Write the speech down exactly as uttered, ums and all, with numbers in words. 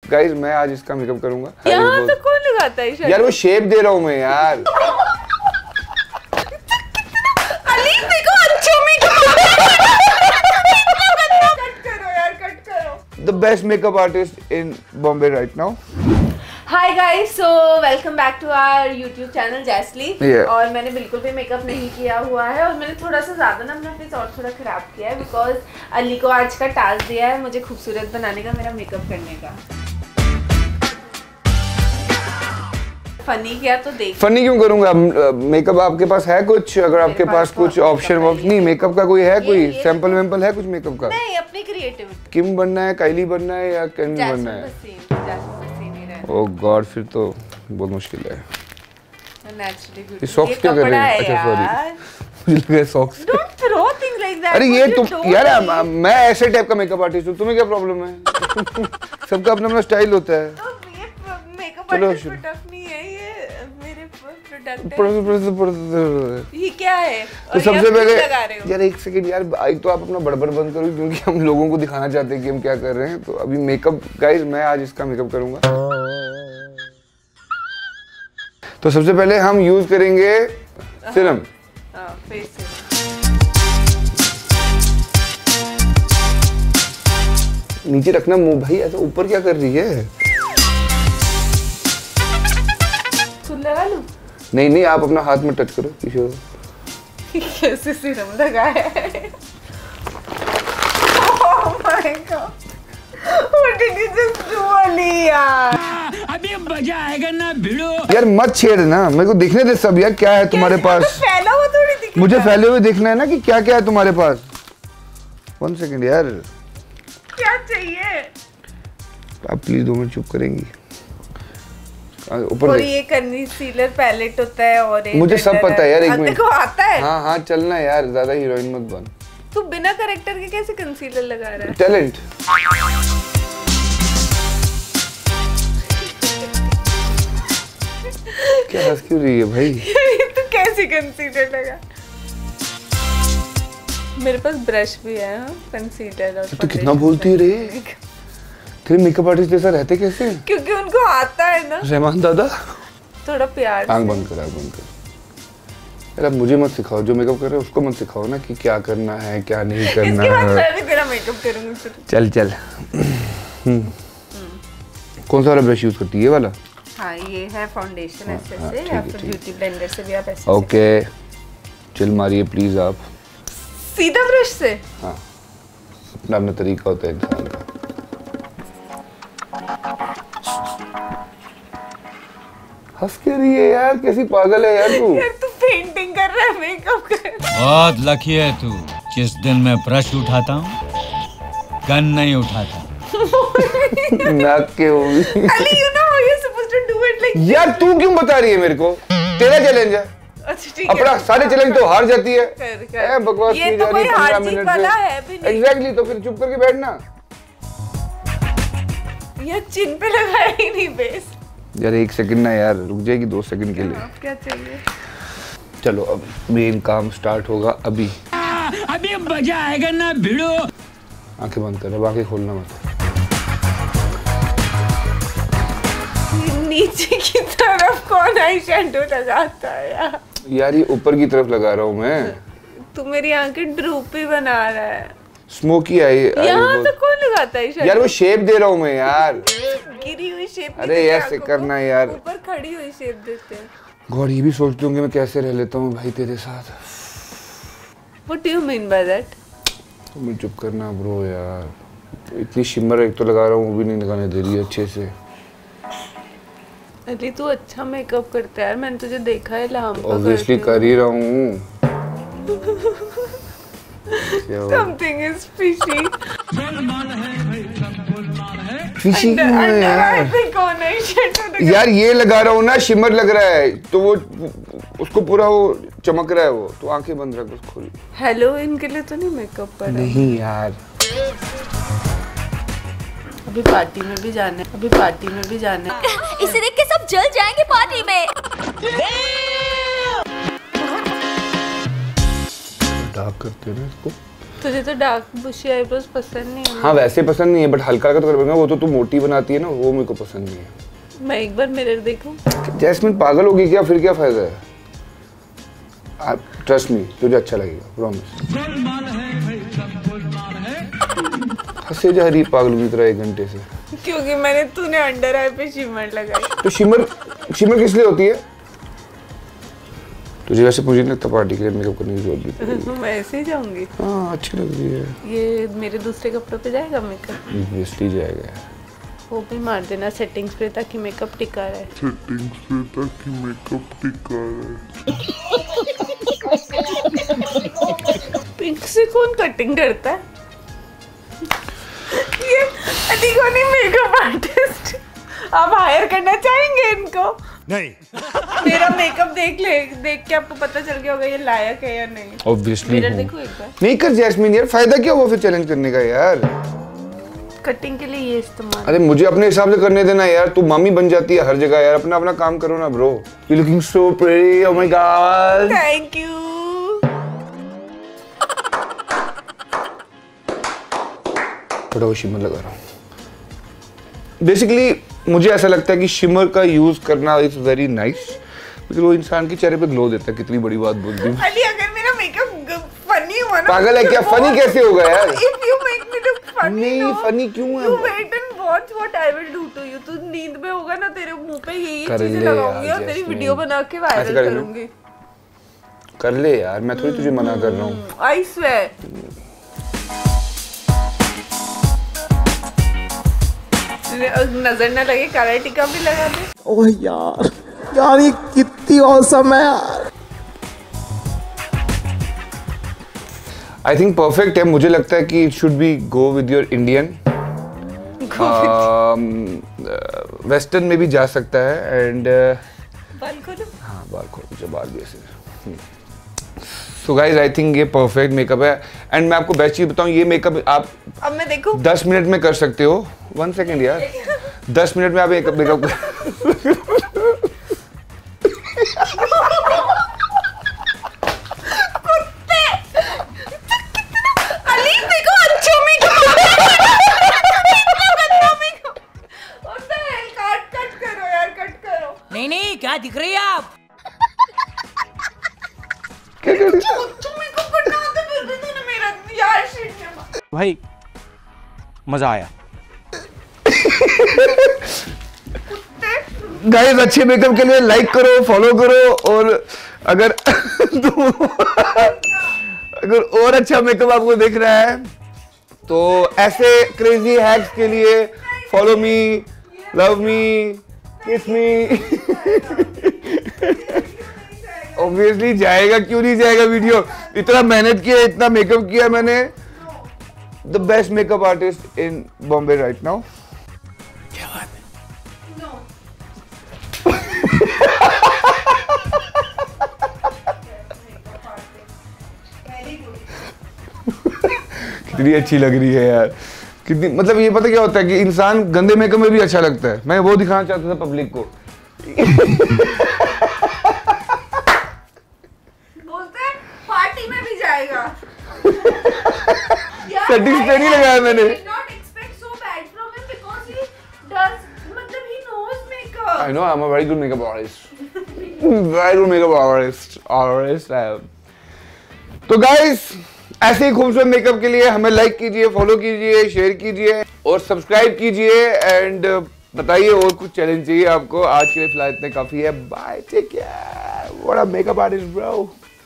Guys मैं आज इसका मेकअप करूंगा। यहाँ तो कौन लगाता है यार? वो शेप दे रहा हूँ मैं यार। अली देखो अच्छे मेकअप कट करो यार, कट करो। The best makeup artist in Bombay right now. Hi guys, so welcome back to our YouTube channel जैसली। और मैंने बिल्कुल भी मेकअप नहीं किया हुआ है और मैंने थोड़ा सा ज़्यादा ना अपना फेस और थोड़ा ख़राब किया है बिकॉज अली को आज का टास्क दिया है मुझे खूबसूरत बनाने का, मेरा मेकअप करने का। फनी किया तो देख। फनी क्यों करूंगा? मेकअप आपके पास है कुछ? अगर आपके पास कुछ ऑप्शन नहीं, मेकअप का कोई है, कोई सैंपल वैम्पल है कुछ मेकअप का? नहीं, अपनी क्रिएटिविटी। किम बनना है, काइली बनना है या कैन बनना है? ओह गॉड, फिर तो बहुत मुश्किल है। ये सॉक्स क्या कर रहे हैं? अच्छा सॉरी, मुझे लगा socks. Don't throw things like that. अरे ये तुम यार, मैं ऐसे टाइप का मेकअप आर्टिस्ट हूँ, तुम्हें क्या प्रॉब्लम है? सबका अपना अपना स्टाइल होता है। तो ये मेकअप आर्टिस्ट प्रोडक्ट नहीं है, ये मेरे प्रोडक्ट है। ये क्या है? तो सबसे पहले यार एक सेकंड यार, एक तो आप अपना बड़बड़ बंद करो क्योंकि हम लोगों को दिखाना चाहते हैं कि हम क्या कर रहे हैं। तो अभी मेकअप गाइस, मैं आज इसका मेकअप करूंगा। तो सबसे पहले हम यूज करेंगे सीरम। हाँ, फेस सीरम। नीचे रखना मुंह भाई, ऐसा ऊपर क्या कर रही है? खुद लगा लूं? नहीं नहीं, आप अपना हाथ में टच करो किशोर। कैसे सीरम लगाया है? Oh my God! What did you just do, Ali यार? अभी मजा आएगा ना भिड़ो। यार मत छेड़ ना, मेरे को देखने दे सब यार, क्या है तुम्हारे पास? फैला हुआ थोड़ी दिखेगा। मुझे फैले हुए देखना है ना कि क्या क्या है तुम्हारे पास। वन सेकंड यार, क्या चाहिए? आप प्लीज दो मिनट चुप करेंगी? ऊपर और ये कंसीलर पैलेट होता है और मुझे सब पता है यार। एक मिनट, देखो आता है। हाँ हाँ चलना यार, ज्यादा हीरोइन मत बन। तू बिना करेक्टर के कैसे कंसीलर लगा रहा है? टैलेंट। क्या हंस क्यों रही है भाई? तू कैसे कंसीलर लगा? मेरे पास ब्रश भी है, कंसीलर और तू कितना बोलती है रे? तेरे मेकअप आर्टिस्ट जैसा रहते कैसे? क्योंकि उनको आता है ना। रहमान दादा थोड़ा प्यार से। आंख बंद कर, आंख बंद कर। यार अब मुझे मत सिखाओ, जो मेकअप कर रहे हो उसको मत सिखाओ ना कि क्या करना है क्या नहीं करना इसके बाद है। मैं भी तेरा मेकअप करूंगी। चल चल। कौन सा वाला ब्रश यूज करती है? ये वाला? हाँ, ये है फाउंडेशन ऐसे से या फिर ब्यूटी ब्लेंडर से भी आप ऐसे। ओके चिल मारिए प्लीज आप। सीधा ब्रश से? हाँ, अपना अपना तरीका होता है इंसान का। हंस के रही है यार, कैसी पागल है यार तू। यार तू पेंटिंग कर रहा है, मेकअप कर। बहुत लकी है तू। जिस दिन मैं ब्रश उठाता हूँ, गन नहीं उठाता। नाक के होगी। Ali, you know how you're supposed to do it like। यार तू क्यों बता रही है मेरे को? तेरा चैलेंज है। अच्छा ठीक है। अपना सारे चैलेंज तो हार जाती है। कर, कर। ए, बकवास ये की तो जा कोई रही हार पंद्रह जीत मिनट वाला से। है भी नहीं। एग्जैक्टली, तो फिर चुप करके बैठना। ये चिन पे लगाया ही नहीं बेस। यार एक सेकंड ना यार, रुक जाएगी दो सेकंड के लिए। क्या चाहिए? चलो अब मेन काम स्टार्ट होगा अभी। अभी मजा आएगा ना भिड़ो। आंखें बंद कर, अब आंखें खोलना मत। नीचे की तरफ कौन आई शैडो लगाता है यार? यार ये ऊपर की तरफ लगा रहा हूँ मैं। तू मेरी आंखें ड्रूपी बना रहा है। Smoky eye. यहाँ तो कौन लगाता है शैडो? यार वो शेप दे रहा हूँ मैं यार। गिरी हुई शेप। अरे ऐसे करना यार, ऊपर खड़ी हुई शेप देते हैं। गॉड, ये भी सोचती हूँ कि मैं कैसे रह लेता हूँ भाई तेरे साथ। What do you mean by that? तुम चुप करना ब्रो यार। इतनी शिमर एक तो लगा रहा हूँ, वो भी नहीं लगाने दे रही है अच्छे से। अली तू अच्छा मेकअप करता है यार, मैंने तुझे देखा है लहंगा। ऑब्वियसली कर ही रहा हूँ। Something is fishy. फिशी क्यों है यार? यार यार ये लगा रहा हूँ ना, शिमर लग रहा है तो वो उसको पूरा वो चमक रहा है वो, तो आंखें बंद रख बस खोल। हेलोवीन के लिए तो नहीं मेकअप पर? नहीं यार, अभी पार्टी में भी जाना है, अभी पार्टी में भी जाना है। इसे देख के सब जल जाएंगे पार्टी में। डार्क करते हैं इसको। तुझे तो डार्क बुशी आईब्रोज पसंद नहीं है? हाँ वैसे पसंद नहीं है, बट हल्का हल्का तो कर पाऊंगा। वो तो तू मोटी बनाती है ना, वो मेरे को पसंद नहीं है। मैं एक बार मिरर देखूं? जैस्मिन पागल होगी क्या? फिर क्या फायदा है? आप ट्रस्ट मी, तुझे अच्छा लगेगा, प्रॉमिस। हंसे जा रही पागल की तरह एक घंटे से। क्योंकि मैंने तूने अंडर आई पे शिमर लगाई। तो शिमर शिमर किस लिए होती है? तुझे वैसे मुझे नहीं लगता पार्टी के लिए मेकअप करने की जरूरत भी पड़ेगी। मैं ऐसे ही जाऊंगी। हाँ अच्छी लग रही है। ये मेरे दूसरे कपड़ों पे जाएगा मेकअप? ऑब्वियसली जाएगा। वो भी मार देना सेटिंग्स पे ताकि मेकअप टिका रहे। सेटिंग्स पे ताकि मेकअप टिका रहे। पिंक से कौन कटिंग करता है? ये अलीगोनी मेकअप आर्टिस्ट। आप हायर करना चाहेंगे इनको? नहीं। मेरा मेकअप देख ले, देख के आपको पता चल गया होगा ये लायक है या नहीं। ऑब्वियसली मिरर देखो एक बार। नहीं कर जैस्मिन यार, फायदा क्या हुआ फिर चैलेंज करने का यार? कटिंग के लिए ये इस्तेमाल। अरे मुझे अपने हिसाब से करने देना यार, तू मामी बन जाती है हर जगह यार, अपना अपना काम करो ना bro. You looking so pretty, oh my god. Thank you. थोड़ा वो शिमर लगा रहा हूँ। बेसिकली मुझे ऐसा लगता है कि शिमर का यूज करना इज वेरी नाइस, बिकॉज़ वो इंसान के चेहरे पे ग्लो देता है। कितनी बड़ी बात बोल दी। अली अगर मेरा मेकअप फनी हुआ ना। पागल है क्या? फनी कैसे होगा यार? If you make me look funny, नहीं no, फनी क्यों है? You wait and watch what I will do to you. तू नींद में होगा ना, तेरे मुंह पे यही कर चीजें ले लगाऊंगी और यार, तेरी जैस्मिन। वीडियो बना के ऐसे वायरल कर ले। करूंगी। कर ले यार, मैं थोड़ी तुझे मना कर रहा हूँ। I swear. नजर ना लगे, काला टीका भी लगा दे। ओह यार यार ये कितनी औसम है यार। आई थिंक परफेक्ट है। मुझे लगता है कि it should be go with your Indian. Western में भी जा सकता है एंड बाल खोलो। हाँ बाल खोलो, जो बाल भी ऐसे। सो गाइस आई थिंक ये परफेक्ट मेकअप है एंड मैं आपको बेस्ट चीज बताऊं, ये मेकअप आप अब मैं देखूं? दस मिनट में कर सकते हो। वन सेकेंड यार, दस मिनट में आप मेकअप मेकअप नहीं नहीं, क्या दिख रही है आप? क्या कर रही है? भाई मजा आया। गाइस अच्छे मेकअप के लिए लाइक करो, फॉलो करो और अगर अगर और अच्छा मेकअप आपको दिख रहा है तो ऐसे क्रेजी हैक्स के लिए फॉलो मी, लव मी, किस मी। ऑब्वियसली जाएगा, क्यों नहीं जाएगा वीडियो? इतना मेहनत किया, इतना मेकअप किया मैंने। The best makeup artist in Bombay right now. क्या बात है? कितनी अच्छी लग रही है यार, कितनी मतलब ये पता क्या होता है कि इंसान गंदे मेकअप में भी अच्छा लगता है। मैं वो दिखाना चाहता था पब्लिक को। बोलते हैं पार्टी में भी जाएगा। सेटिंग्स पे नहीं लगाया मैंने। I know I'm a very good makeup artist. Very good makeup artist. Artist I am. तो guys ऐसे ही खूबसूरत मेकअप के लिए हमें लाइक कीजिए, फॉलो कीजिए, शेयर कीजिए और सब्सक्राइब कीजिए एंड बताइए और कुछ चैलेंज चाहिए आपको। आज के लिए फिलहाल इतने काफी है। Bye, take care. What a makeup artist bro.